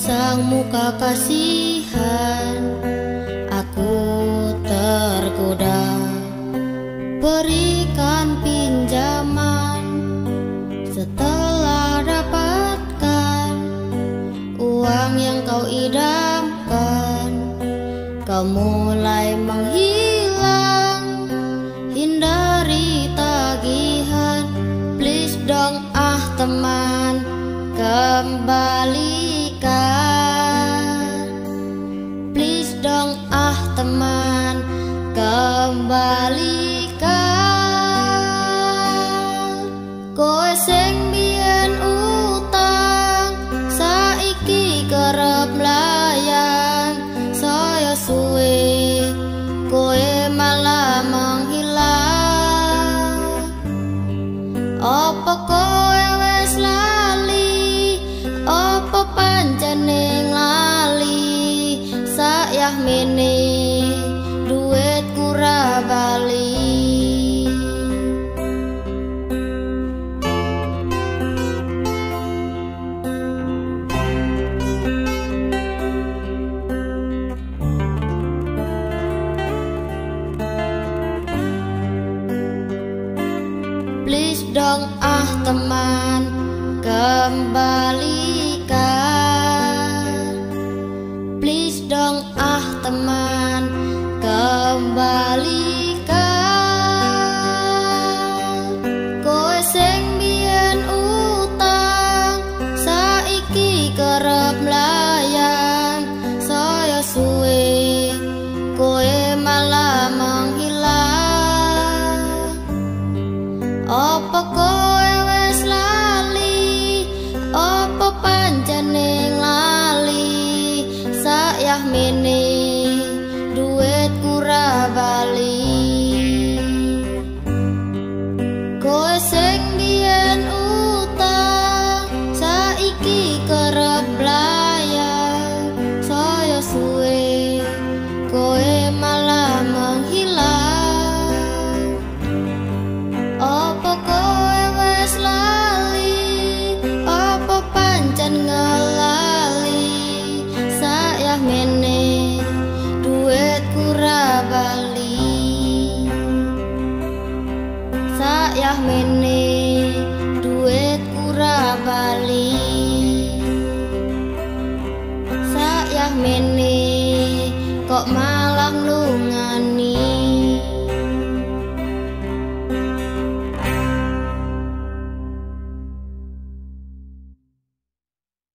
Pasang muka kasihan, aku tergoda. Berikan pinjaman setelah dapatkan uang yang kau idamkan. Kau mulai menghilang, hindari tagihan. Please dong teman, kembalikan. Please dong teman, kembalikan. Koe sing biyen utang, saiki kerep mlayang. Saya suwe, koe malah menghilang. Apa koe wes lali, apa pancene lali? Sayah mene duitku ra bali. Please dong teman, kembalikan. Please dong teman, kembalikan. Koe sing biyen utang, saiki kerep mlayang. Saya suwe, koe malah menghilang. Apa koe wes lali, apa pancene lali? Sayah mene duitku ra bali. Koe sing biyen utang, saiki kerep mlayang. Saya suwe, koe malah menghilang. Apa koe wes lali, apa pancen ngelali? Sayah mene duitku ra bali. Sayah mene duitku ra bali. Sayah mene kok malah